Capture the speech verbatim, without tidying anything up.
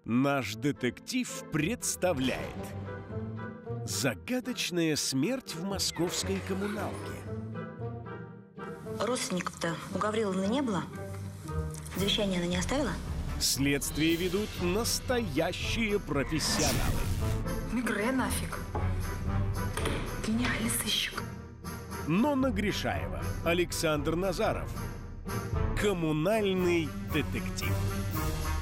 Наш детектив представляет загадочная смерть в московской коммуналке. Родственников-то у Гавриловны не было? Завещание она не оставила? Следствие ведут настоящие профессионалы. Мигре нафиг. Гениальный сыщик. Нонна Гришаева, Александр Назаров. Коммунальный детектив.